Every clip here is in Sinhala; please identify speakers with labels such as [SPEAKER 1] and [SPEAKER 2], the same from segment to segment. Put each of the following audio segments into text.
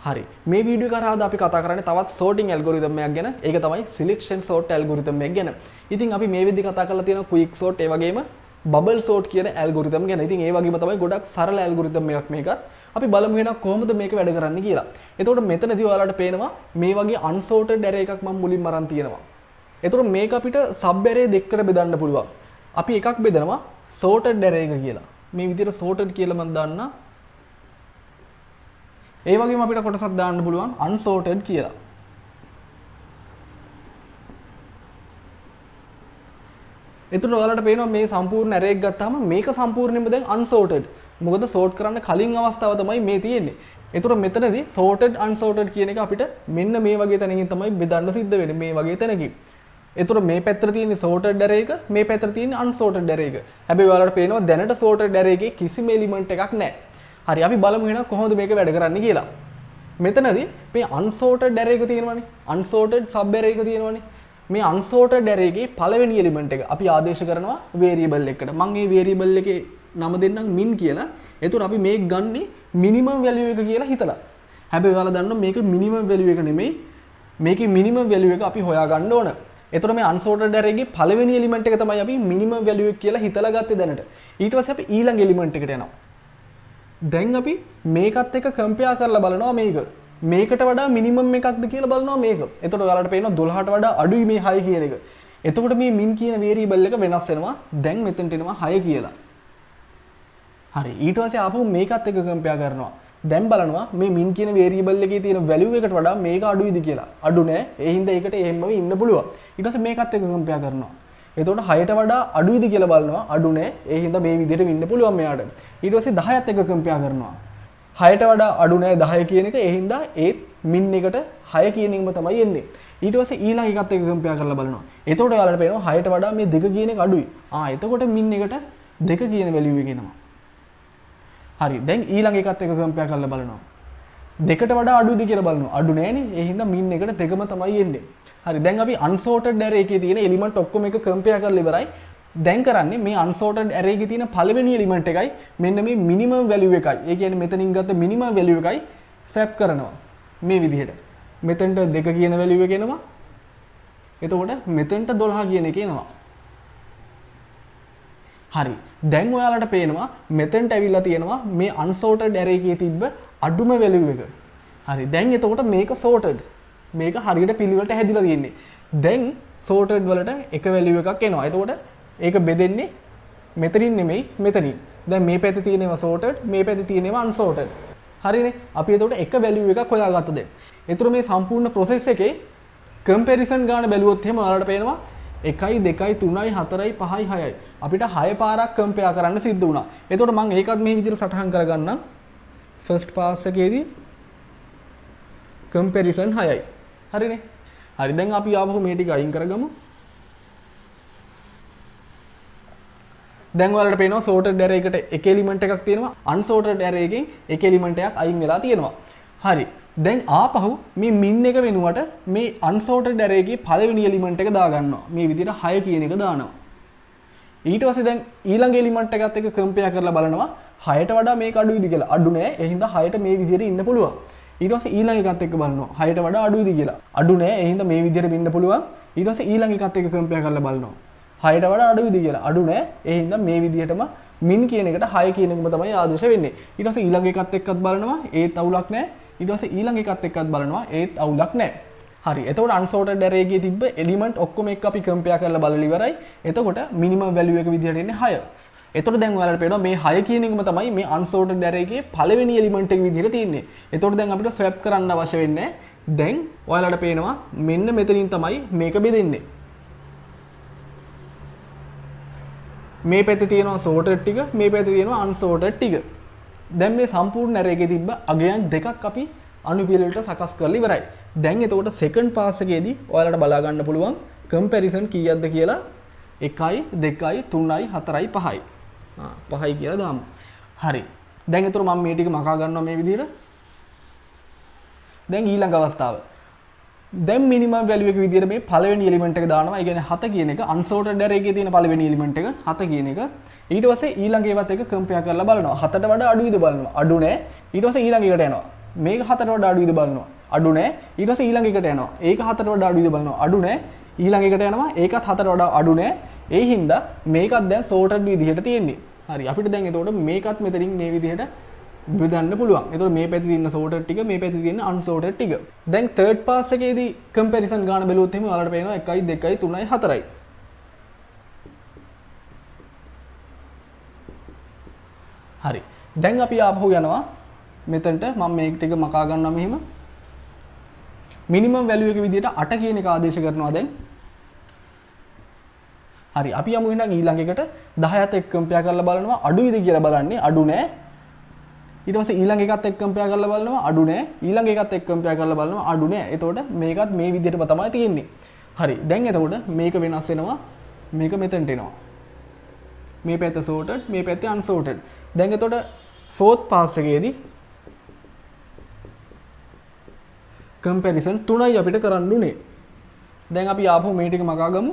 [SPEAKER 1] හරි. මේ වීඩියෝ කරාද අපි කතා කරන්නේ තවත් sorting algorithm එකක් ගැන. ඒක තමයි selection sort algorithm එක ගැන. ඉතින් අපි මේ වෙද්දි කතා කරලා තියෙනවා quick sort ඒ වගේම bubble sort කියන algorithm ගැන. ඉතින් ඒ වගේම තමයි ගොඩක් සරල algorithm එකක් මේකත්. අපි බලමු එහෙනම් කොහොමද මේක වැඩ කරන්නේ කියලා. එතකොට මෙතනදී ඔයාලට පේනවා මේ වගේ unsorted array එකක් මම මුලින්ම අරන් තියෙනවා. එතකොට මේක අපිට sub array දෙකකට බෙදන්න පුළුවන්. අපි එකක් බෙදනවා sorted array එක කියලා. මේ විදිහට sorted කියලා මම දාන්නා. ඒ වගේම අපිට කොටසක් දාන්න පුළුවන් unsorted කියලා. එතකොට ඔයාලට පේනවා මේ සම්පූර්ණ array එක ගත්තාම මේක සම්පූර්ණයෙන්ම දැන් unsorted. මොකද sort කරන්න කලින් අවස්ථාව තමයි මේ තියෙන්නේ. එතකොට මෙතනදී sorted unsorted කියන එක අපිට මෙන්න මේ වගේ තැනකින් තමයි බෙදන්න සිද්ධ වෙන්නේ මේ වගේ තැනකින්. එතකොට මේ පැත්තට තියෙන්නේ sorted array එක, මේ පැත්තට තියෙන්නේ unsorted array එක. හැබැයි ඔයාලට පේනවා දැනට sorted array එකේ කිසිම element එකක් නැහැ. හරි අපි බලමු එහෙනම් කොහොමද මේක වැඩ කරන්නේ කියලා. මෙතනදී මේ unsorted array එක තියෙනවනේ. unsorted sub array එක තියෙනවනේ. මේ unsorted array එකේ පළවෙනි element එක අපි ආදේශ කරනවා variable එකකට. මම මේ variable එකේ නම දෙන්නම් min කියලා. එතකොට අපි මේක ගන්නේ minimum value එක කියලා හිතලා. හැබැයි ඔයාලා දන්නවා මේක minimum value එක නෙමෙයි. මේකේ minimum value එක අපි හොයාගන්න ඕන. එතකොට මේ unsorted array එකේ පළවෙනි element එක තමයි අපි minimum value එක කියලා හිතලා ගත්තේ දැනට. ඊට පස්සේ අපි ඊළඟ element එකට යනවා. දැන් අපි මේකත් එක්ක කම්පෙයාර් කරලා බලනවා මේක. මේකට වඩා මිනිමම් එකක්ද කියලා බලනවා මේක. එතකොට ඔයාලට පේනවා 12ට වඩා අඩුයි මේ 6 කියන එක. එතකොට මේ min කියන variable එක වෙනස් වෙනවා. දැන් මෙතනට එනවා 6 කියලා. හරි. ඊට පස්සේ ආපහු මේකත් එක්ක කම්පෙයාර් කරනවා. දැන් බලනවා මේ min කියන variable එකේ තියෙන value එකට වඩා මේක අඩුයිද කියලා. අඩු නෑ. ඒ හින්දා ඒකට එහෙමම ඉන්න පුළුවන්. ඊට පස්සේ මේකත් එක්ක කම්පෙයාර් කරනවා. එතකොට 6ට වඩා අඩුයිද කියලා බලනවා. අඩු නෑ. ඒ හින්දා මේ විදිහට වෙන්න පුළුවන් මෙයාට. ඊට පස්සේ 10ත් එක්ක කම්පෙයාර් කරනවා. 6ට වඩා අඩු නෑ 10 කියන එක. ඒ හින්දා ඒත් min එකට 6 කියන එකම තමයි එන්නේ. ඊට පස්සේ ඊළඟ එකත් එක්ක කම්පෙයාර් කරලා බලනවා. එතකොට ඔයාලට පේනවා 6ට වඩා මේ 2 කියන එක අඩුයි. එතකොට min එකට 2 කියන value එක එනවා. හරි. දැන් ඊළඟ එකත් එක්ක කම්පෙයාර් කරලා බලනවා. 2ට වඩා අඩුයිද කියලා බලනවා. අඩු නෑනේ. ඒ හින්දා min එකට 2ම තමයි එන්නේ. හරි. දැන් අපි unsorted array එකේ තියෙන element ඔක්කොම එක කම්පෙයාර් කරලා ඉවරයි. දැන් කරන්නේ මේ unsorted array එකේ තියෙන පළවෙනි element එකයි මෙන්න මේ minimum value එකයි. ඒ කියන්නේ මෙතනින් ගත්ත minimum value එකයි swap කරනවා. මේ විදිහට. මෙතෙන්ට 2 කියන value එක එනවා. එතකොට මෙතෙන්ට 12 කියන එක එනවා. හරි. දැන් ඔයාලට පේනවා මෙතෙන්ට ඇවිල්ලා තියෙනවා මේ unsorted array එකේ තිබ්බ අඩුම value එක. හරි. දැන් එතකොට මේක sorted. මේක හරියට පිළිවෙලට හැදිලා තියෙන්නේ. දැන් sorted වලට එක value එකක් එනවා. එතකොට ඒක බෙදෙන්නේ මෙතනින් නෙමෙයි මෙතනින්. දැන් මේ පැත්තේ තියෙනවා sorted, මේ පැත්තේ තියෙනවා unsorted. හරිනේ. අපි එතකොට එක value එකක් හොයාගත්තා දැන්. ඒතර මේ සම්පූර්ණ process එකේ comparison ගන්න බැලුවොත් එහෙම ඔයාලට පේනවා 1 2 3 4 5 6යි. අපිට 6 පාරක් compare කරන්න සිද්ධ වුණා. එතකොට මම ඒකත් මේ විදිහට සටහන් කරගන්නම්. first pass එකේදී comparison 6යි. හරිනේ. හරි. දැන් අපි ආපහු මේ ටික අයින් කරගමු. දැන් ඔයාලට පේනවා sorted array එකට එක element එකක් තියෙනවා. unsorted array එකෙන් එක element එකක් අයින් වෙලා තියෙනවා. හරි. දැන් ආපහු මේ min එක වෙනුවට මේ unsorted array එකේ පළවෙනි element එක දාගන්නවා. මේ විදිහට 6 කියන එක දානවා. ඊට පස්සේ දැන් ඊළඟ element එකත් එක්ක compare කරලා බලනවා 6ට වඩා මේක අඩුයිද කියලා. අඩු නෑ. ඒ හින්දා 6ට මේ විදිහට ඉන්න පුළුවන්. ඊට පස්සේ ඊළඟ එකත් එක්ක බලනවා 6ට වඩා අඩුයිද කියලා. අඩු නෑ. ඒ හින්දා මේ විදිහට වෙන්න පුළුවන්. ඊට පස්සේ ඊළඟ එකත් එක්ක compare කරලා බලනවා 6ට වඩා අඩුයිද කියලා. අඩු නෑ. ඒ හින්දා මේ විදිහටම min කියන එකට 6 කියන එකම තමයි ආදේශ වෙන්නේ. ඊට පස්සේ ඊළඟ එකත් එක්කත් බලනවා ඒත් අවුලක් නෑ. ඊට පස්සේ ඊළඟ එකත් එක්කත් බලනවා ඒත් අවුලක් නෑ. හරි. එතකොට unsorted array එකේ තිබ්බ element ඔක්කොම එක්ක අපි compare කරලා බලලා ඉවරයි. එතකොට minimum value එක විදිහට එන්නේ 6. එතකොට දැන් ඔයාලට පේනවා මේ 6 කියන එකම තමයි මේ unsorted array එකේ පළවෙනි element එක විදිහට තියෙන්නේ. එතකොට දැන් අපිට swap කරන්න අවශ්‍ය වෙන්නේ නැහැ. දැන් ඔයාලට පේනවා මෙන්න මෙතනින් තමයි මේක බෙදෙන්නේ. මේ පැත්තේ තියෙනවා sorted ටික, මේ පැත්තේ තියෙනවා unsorted ටික. දැන් මේ සම්පූර්ණ array එකේ තිබ්බ අගයන් දෙකක් අපි අනුපිළිවෙලට සකස් කරලා ඉවරයි. දැන් එතකොට second pass එකේදී ඔයාලට බලා ගන්න පුළුවන් comparison කීයක්ද කියලා 1 2 3 4 5යි. 5යි කියලා දාමු. හරි. දැන් එතකොට මම මේ ටික මකා ගන්නවා මේ විදිහට. දැන් ඊළඟ අවස්ථාව. දැන් minimum value එක විදිහට මේ පළවෙනි element එක දානවා. ඒ කියන්නේ 7 කියන එක unsorted array එකේ තියෙන පළවෙනි element එක 7 කියන එක. ඊට පස්සේ ඊළඟ ඒවත් එක compare කරලා බලනවා. 7ට වඩා අඩුයිද බලනවා. අඩු නෑ. ඊට පස්සේ ඊළඟ එකට යනවා. මේක 4ට වඩා අඩුයිද බලනවා. අඩු නෑ. ඊට පස්සේ ඊළඟ එකට යනවා. ඒක 4ට වඩා අඩුයිද බලනවා. අඩු නෑ. ඊළඟ එකට යනවා. ඒකත් 4ට වඩා අඩු නෑ. ඒ හින්දා මේකත් දැන් sorted විදිහට තියෙන්නේ. හරි. අපිට දැන් එතකොට මේකත් මෙතනින් මේ විදිහට බෙදන්න පුළුවන්. එතකොට මේ පැත්තේ තියෙන sorted ටික මේ පැත්තේ තියෙන unsorted ටික. දැන් third pass එකේදී comparison ගන්න බැලුවොත් එහෙම ඔයාලට පේනවා 1 2 3 4යි. හරි. දැන් අපි ආපහු යනවා මෙතනට මම මේක ටික මකා ගන්නවා මෙහෙම. මිනිමම් වැලියු එක විදිහට 8 කියන එක ආදේශ කරනවා දැන්. හරි. අපි යමු එහෙනම් ඊළඟ එකට 10ත් එක්ක කම්පෙයාර් කරලා බලනවා අඩුයිද කියලා බලන්නේ. අඩු නෑ. ඊට පස්සේ ඊළඟ එකත් එක්ක කම්පෙයාර් කරලා බලනවා අඩු නෑ. ඊළඟ එකත් එක්ක කම්පෙයාර් කරලා බලනවා අඩු නෑ. එතකොට මේකත් මේ විදිහටම තමයි තියෙන්නේ. හරි. දැන් එතකොට මේක වෙනස් වෙනවා. මේක මෙතනට එනවා. මේ පැත්ත sorted මේ පැත්තේ unsorted. දැන් එතකොට fourth pass එකේදී comparison 3යි අපිට කරන්න උනේ. දැන් අපි ආපහු මේ ටික මකා ගමු.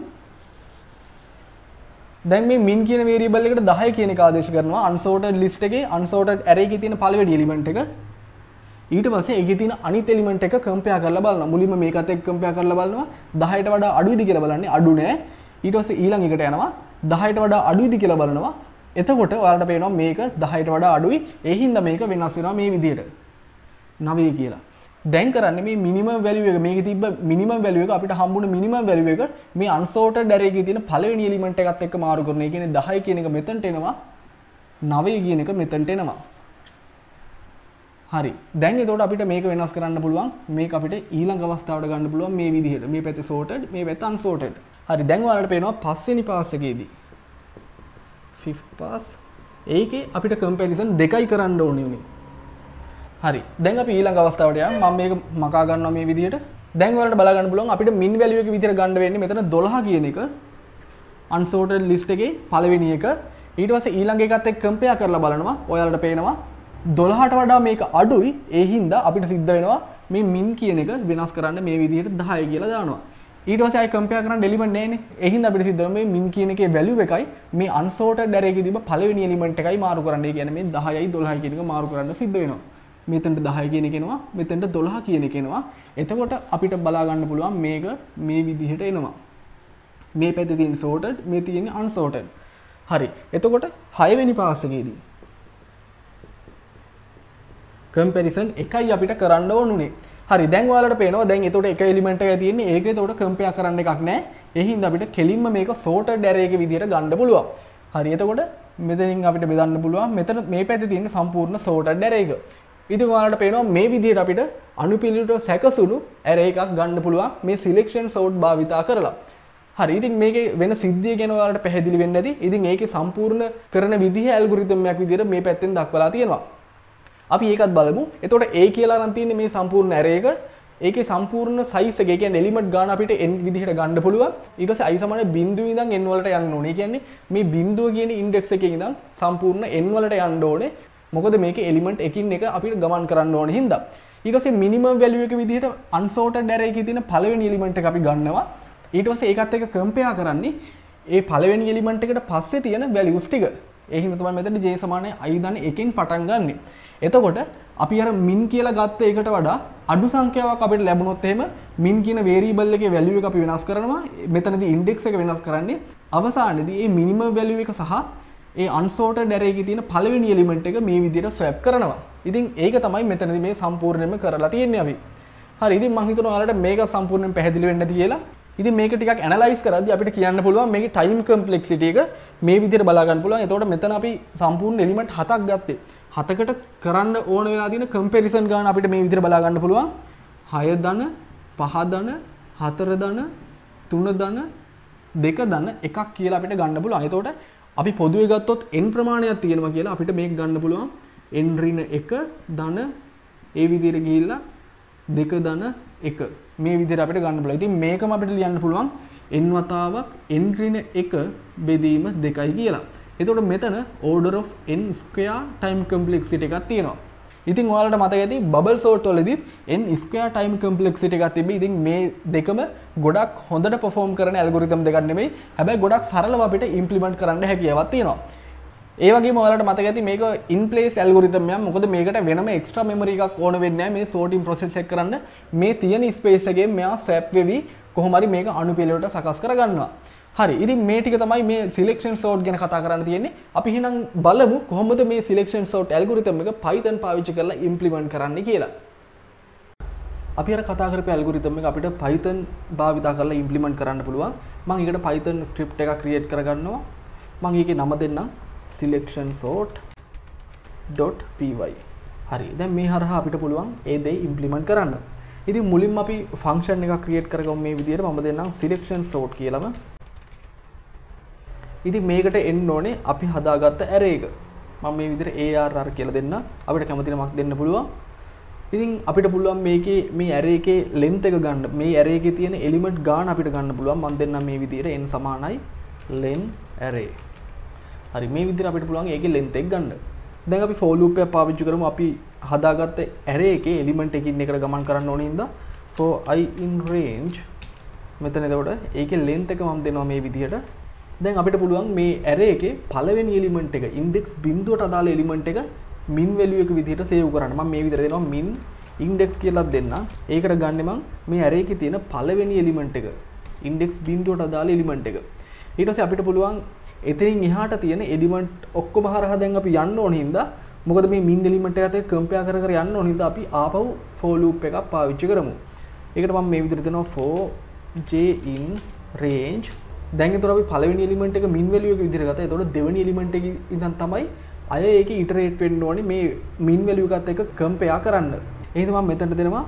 [SPEAKER 1] දැන් මේ min කියන variable එකට 10 කියන එක ආදේශ කරනවා unsorted list එකේ unsorted array එකේ තියෙන පළවෙනි element එක. ඊට පස්සේ ඒකේ තියෙන අනිත් element එක compare කරලා බලනවා. මුලින්ම මේකත් එක්ක compare කරලා බලනවා 10ට වඩා අඩුයිද කියලා බලන්නේ. අඩු නෑ. ඊට පස්සේ ඊළඟ එකට යනවා 10ට වඩා අඩුයිද කියලා බලනවා. එතකොට ඔයාලට පේනවා මේක 10ට වඩා අඩුයි. ඒ හින්දා මේක වෙනස් වෙනවා මේ විදිහට. 9 කියලා. දැන් කරන්නේ මේ මිනිමම් වැලියු එක මේකේ තිබ්බ මිනිමම් වැලියු එක අපිට හම්බුන මිනිමම් වැලියු එක මේ unsorted array එකේ තියෙන පළවෙනි element එකත් එක්ක මාරු කරනවා. ඒ කියන්නේ 10 කියන එක මෙතනට එනවා. 9 කියන එක මෙතනට එනවා. හරි. දැන් එතකොට අපිට මේක වෙනස් කරන්න පුළුවන්. මේක අපිට ඊළඟ අවස්ථාවට ගන්න පුළුවන් මේ විදිහට. මේ පැත්තේ sorted, මේ පැත්තේ unsorted. හරි. දැන් ඔයාලට පේනවා පස්වෙනි පාස් එකේදී fifth pass ඒකේ අපිට comparison දෙකයි කරන්න ඕනේ උනේ. හරි. දැන් අපි ඊළඟ අවස්ථාවට යමු. මම මේක මකා ගන්නවා මේ විදිහට. දැන් ඔයාලට බලා ගන්න පුළුවන් අපිට min value එක විදිහට ගන්න වෙන්නේ මෙතන 12 කියන එක unsorted list එකේ පළවෙනි එක. ඊට පස්සේ ඊළඟ එකත් එක්ක compare කරලා බලනවා. ඔයාලට පේනවා 12ට වඩා මේක අඩුයි. ඒ හින්දා අපිට සිද්ධ වෙනවා මේ min කියන එක වෙනස් කරන්න මේ විදිහට 10 කියලා දානවා. ඊට පස්සේ ආයි compare කරන්න element නැහැනේ. ඒ හින්දා අපිට සිද්ධ වෙනවා මේ min කියන එකේ value එකයි මේ unsorted array එකේ තිබ්බ පළවෙනි element එකයි මාරු කරන්න. ඒ කියන්නේ මේ 10යි 12යි කියන එක මාරු කරන්න සිද්ධ වෙනවා. මෙතනට 10 කියන එක එනවා. මෙතනට 12 කියන එක එනවා. එතකොට අපිට බලා ගන්න පුළුවන් මේක මේ විදිහට එනවා. මේ පැත්තේ තියෙන sorted, මේ තියෙන unsorted. හරි. එතකොට 6 වෙනි පාස් එකේදී comparison එකයි අපිට කරන්න ඕනුනේ. හරි. දැන් ඔයාලට පේනවා දැන් එතකොට එක element එකයි තියෙන්නේ. ඒක එතකොට compare කරන්න එකක් නැහැ. ඒ හින්දා අපිට කෙලින්ම මේක sorted array එක විදිහට ගන්න පුළුවන්. හරි. එතකොට මෙතනින් අපිට බෙදන්න පුළුවන්. මෙතන මේ පැත්තේ තියෙන සම්පූර්ණ sorted array එක. ඉතින් ඔයාලට පේනවා මේ විදිහට අපිට අනුපිළිවෙලට සැකසුණු array එකක් ගන්න පුළුවන් මේ selection sort භාවිතා කරලා. හරි. ඉතින් මේකේ වෙන සිද්ධිය ගැන ඔයාලට පැහැදිලි වෙන්න ඇති. ඉතින් ඒකේ සම්පූර්ණ කරන විදිහ ඇල්ගොරිතම් එකක් විදිහට මේ පැත්තෙන් දක්වලා තියෙනවා. අපි ඒකත් බලමු. එතකොට A කියලා අරන් තියෙන්නේ මේ සම්පූර්ණ array එක. ඒකේ සම්පූර්ණ size එක, ඒ කියන්නේ element ගන්න අපිට n විදිහට ගන්න පුළුවන්. ඊට පස්සේ i සමාන බිඳුව ඉඳන් n වලට යන්න ඕනේ. ඒ කියන්නේ මේ බිඳුව කියන index එකේ ඉඳන් සම්පූර්ණ n වලට යන්න ඕනේ. මොකද මේකේ element එකින් එක අපිට ගමන් කරන්න ඕනේ හින්දා. ඊට පස්සේ minimum value එක විදිහට unsorted array එකේ තියෙන පළවෙනි element එක අපි ගන්නවා. ඊට පස්සේ ඒකත් එක්ක compare කරන්නේ ඒ පළවෙනි element එකට පස්සේ තියෙන values ටික. ඒ හින්දා තමයි මෙතන j සමානයි i දන්න එකෙන් පටන් ගන්නෙ. එතකොට අපි අර min කියලා ගත්ත එකට වඩා අඩු සංඛ්‍යාවක් අපිට ලැබුණොත් එහෙම min කියන variable එකේ value එක අපි වෙනස් කරනවා. මෙතනදී index එක වෙනස් කරන්නේ අවසානයේදී මේ minimum value එක සහ ඒ unsorted array එකේ තියෙන පළවෙනි element එක මේ විදිහට swap කරනවා. ඉතින් ඒක තමයි මෙතනදී මේ සම්පූර්ණයෙන්ම කරලා තියෙන්නේ අපි. හරි. ඉතින් මම හිතනවා ඔයාලට මේක සම්පූර්ණයෙන් පැහැදිලි වෙන්න ඇති කියලා. ඉතින් මේක ටිකක් ඇනලයිස් කරද්දී අපිට කියන්න පුළුවන් මේකේ time complexity එක මේ විදිහට බලා ගන්න පුළුවන්. එතකොට මෙතන අපි සම්පූර්ණ element 7ක් ගත්තේ. 7කට කරන්න ඕන වෙලා තියෙන comparison ගන්න අපිට මේ විදිහට බලා ගන්න පුළුවන්. 6 ධන 5 ධන 4 ධන 3 ධන 2 ධන එකක් කියලා අපිට ගන්න පුළුවන්. එතකොට අපි පොදුවේ ගත්තොත් n ප්‍රමාණයක් තියෙනවා කියලා අපිට මේක ගන්න පුළුවන්. n ඍණ 1 ධන ඒ විදිහට ගිහිල්ලා 2 ධන 1 මේ විදිහට අපිට ගන්න පුළුවන්. ඉතින් මේකම අපිට ලියන්න පුළුවන් n වතාවක් n ඍණ 1 බෙදීම 2යි කියලා. එතකොට මෙතන order of n square time complexity එකක් තියෙනවා. ඉතින් ඔයාලට මතක ඇති bubble sort වලදීත් n square time complexity එකක් තිබ්බේ. ඉතින් මේ දෙකම ගොඩක් හොඳට perform කරන algorithm දෙකක් නෙමෙයි. හැබැයි ගොඩක් සරලව අපිට implement කරන්න හැකියාවක් තියෙනවා. ඒ වගේම ඔයාලට මතක ඇති මේක in place algorithm එකක්. මොකද මේකට වෙනම extra memory එකක් ඕන වෙන්නේ නැහැ මේ sorting process එක කරන්න. මේ තියෙන space එකෙන් මෙයා swap වෙවි කොහොම හරි මේක අනුපිළිවෙලට සකස් කරගන්නවා. හරි. ඉතින් මේ ටික තමයි මේ selection sort ගැන කතා කරන්න තියෙන්නේ. අපි එහෙනම් බලමු කොහොමද මේ selection sort algorithm එක Python පාවිච්චි කරලා implement කරන්න කියලා. අපි අර කතා කරපු algorithm එක අපිට Python භාවිතා කරලා implement කරන්න පුළුවන්. මම ඒකට Python script එකක් create කරගන්නවා. මම ඒකේ නම දෙන්නම් selection sort.py. හරි. දැන් මේ හරහා අපිට පුළුවන් ඒ දේ implement කරන්න. ඉතින් මුලින්ම අපි function එකක් create කරගමු මේ විදිහට. මම දෙන්නම් selection sort කියලාම. ඉතින් මේකට එන්න ඕනේ අපි හදාගත්ත array එක. මම මේ විදිහට arr කියලා දෙන්න. අපිට කැමති නමක් දෙන්න පුළුවන්. ඉතින් අපිට පුළුවන් මේකේ මේ array එකේ length එක ගන්න. මේ array එකේ තියෙන element ගාන අපිට ගන්න පුළුවන්. මම දෙන්නම් මේ විදිහට n සමානයි len array. හරි මේ විදිහට අපිට පුළුවන් ඒකේ length එක ගන්න. දැන් අපි for loop එකක් පාවිච්චි කරමු. අපි හදාගත්ත array එකේ element එකකින් එකට ගමන් කරන්න ඕනේ හින්දා for I in range මෙතන එතකොට ඒකේ length එක මම දෙනවා මේ විදිහට. දැන් අපිට පුළුවන් මේ array එකේ පළවෙනි element එක index බිඳුවට අදාළ element එක min value එක විදිහට save කරන්න. මම මේ විදිහට දෙනවා min index කියලා දෙන්න. ඒකට ගන්නෙ මම මේ array එකේ තියෙන පළවෙනි element එක index බිඳුවට අදාළ element එක. ඊට පස්සේ අපිට පුළුවන් එතනින් එහාට තියෙන element ඔක්කොම හරහා දැන් අපි යන්න ඕන හින්දා මොකද මේ min element එකත් එක්ක compare කර කර යන්න ඕන හින්දා අපි ආපහු for loop එකක් පාවිච්චි කරමු. ඒකට මම මේ විදිහට දෙනවා for j in range. දැන් ඒතර අපි පළවෙනි element එක min value එක විදිහට ගත්තා. ඒතකොට දෙවෙනි element එකේ ඉඳන් තමයි අය ඒකේ iterate වෙන්න ඕනේ මේ min value එකත් එක්ක compare කරන්න. එහෙනම් මම මෙතනට දෙනවා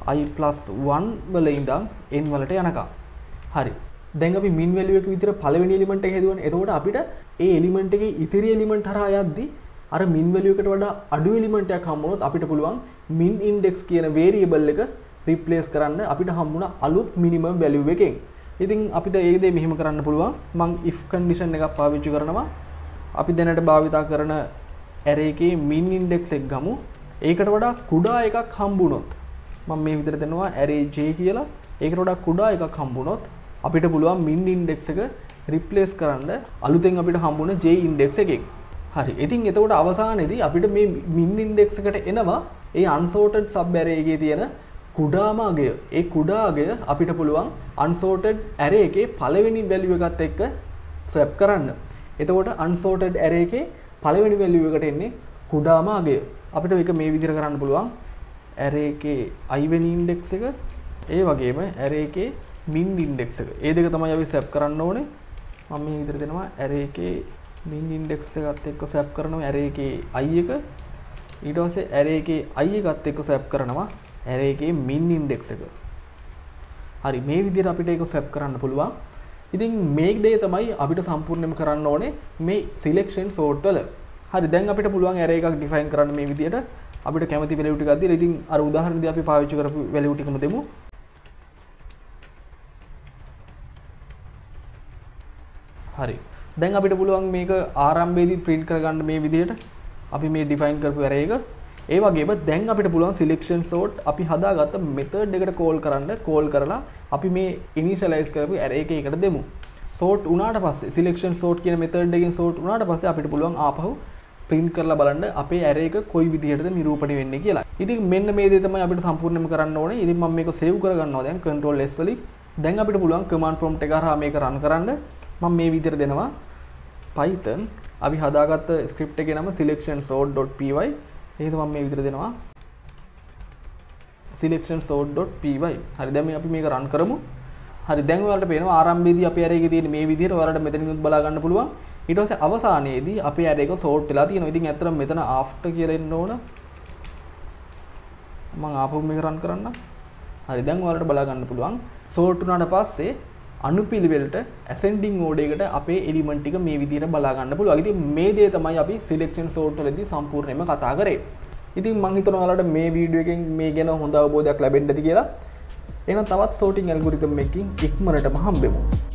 [SPEAKER 1] i+1 වල ඉඳන් n වලට යනකම්. හරි. දැන් අපි min value එක විතර පළවෙනි element එක හදුවනේ. එතකොට අපිට ඒ element එකේ ඉතිරි element හරහා යද්දි අර min value එකට වඩා අඩු element එකක් හම්බුනොත් අපිට පුළුවන් min index කියන variable එක replace කරන්න අපිට හම්බුන අලුත් minimum value එකෙන්. ඉතින් අපිට ඒ දේ මෙහෙම කරන්න පුළුවන්. මම if condition එකක් පාවිච්චි කරනවා. අපි දැනට භාවිතා කරන array එකේ min index එක ගමු. ඒකට වඩා කුඩා එකක් හම්බුනොත් මම මේ විදිහට දෙනවා array j කියලා. ඒකට වඩා කුඩා එකක් හම්බුනොත් අපිට පුළුවන් min index එක replace කරන්න අලුතෙන් අපිට හම්බුන j index එකෙන්. හරි. ඉතින් එතකොට අවසානයේදී අපිට මේ min index එකට එනවා ඒ unsorted sub array එකේ තියෙන කුඩාම අගය. ඒ කුඩා අගය අපිට පුළුවන් unsorted array එකේ පළවෙනි value එකත් එක්ක swap කරන්න. එතකොට unsorted array එකේ පළවෙනි value එකට එන්නේ කුඩාම අගය. අපිට මේක මේ විදිහට කරන්න පුළුවන්. array එකේ i වෙනි index එක ඒ වගේම array එකේ min index එක. ඒ දෙක තමයි අපි swap කරන්න ඕනේ. මම මේ විදිහට දෙනවා array එකේ min index එකත් එක්ක swap කරනවා array එකේ i එක. ඊට පස්සේ array එකේ i එකත් එක්ක swap කරනවා array එකේ min index එක. හරි මේ විදිහට අපිට ඒක swap කරන්න පුළුවන්. ඉතින් මේ දේ තමයි අපිට සම්පූර්ණයෙන්ම කරන්න ඕනේ මේ selection sort වල. හරි දැන් අපිට පුළුවන් array එකක් define කරන්න මේ විදිහට. අපිට කැමති value ටිකක් දීලා ඉතින් අර උදාහරණෙදී අපි පාවිච්චි කරපු value ටිකම දෙමු. හරි. දැන් අපිට පුළුවන් මේක ආරම්භයේදී print කරගන්න මේ විදිහට. අපි මේ define කරපු array එක. ඒ වගේම දැන් අපිට පුළුවන් selection sort අපි හදාගත්ත method එකට call කරලා අපි මේ initialize කරපු array එකකට දෙමු. sort උනාට පස්සේ selection sort කියන method එකෙන් sort උනාට පස්සේ අපිට පුළුවන් ආපහු print කරලා බලන්න අපේ array එක කොයි විදිහටද නිරූපණය වෙන්නේ කියලා. ඉතින් මෙන්න මේ දේ තමයි අපිට සම්පූර්ණයෙන්ම කරන්න ඕනේ. ඉතින් මම මේක save කරගන්නවා දැන් control s වලින්. දැන් අපිට පුළුවන් command prompt එක හරහා මේක run කරන්න. මම මේ විදිහට දෙනවා python අපි හදාගත්ත script එකේ නම selection sort.py. එහෙනම් මම මේ විදිහට දෙනවා selection sort.py. හරි දැන් අපි මේක run කරමු. හරි දැන් ඔයාලට පේනවා ආරම්භයේදී අපේ array එකේ තියෙන මේ විදිහට ඔයාලට මෙතනිනුත් බලා ගන්න පුළුවන්. ඊට පස්සේ අවසානයේදී අපේ array එක sort වෙලා තියෙනවා. ඉතින් ඇත්තටම මෙතන after කියලා එන්න ඕන. මම ආපහු මේක run කරන්නම්. හරි දැන් ඔයාලට බලා ගන්න පුළුවන්. sort වුණාට පස්සේ අනුපිළිවෙලට ascending order එකට අපේ element ටික මේ විදිහට බලා ගන්න පුළුවන්. ඉතින් මේ දේ තමයි අපි selection sort වලදී සම්පූර්ණයෙන්ම කතා කරේ. ඉතින් මම හිතනවා ඔයාලට මේ වීඩියෝ එකෙන් මේ ගැන හොඳ අවබෝධයක් ලැබෙන්න ඇති කියලා. එහෙනම් තවත් sorting algorithm එකකින් ඉක්මනටම හම්බෙමු.